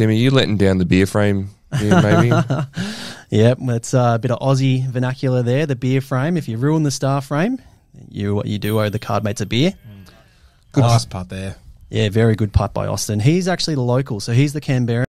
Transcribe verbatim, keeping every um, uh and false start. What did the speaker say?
Timmy, you letting down the beer frame here, maybe? Yep, it's uh, a bit of Aussie vernacular there, the beer frame. If you ruin the star frame, you you do owe the card mates a beer. Good nice putt there. Yeah, very good putt by Austin. He's actually the local, so he's the Canberra.